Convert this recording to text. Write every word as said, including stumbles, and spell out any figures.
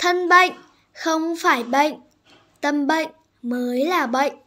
Thân bệnh không phải bệnh, tâm bệnh mới là bệnh.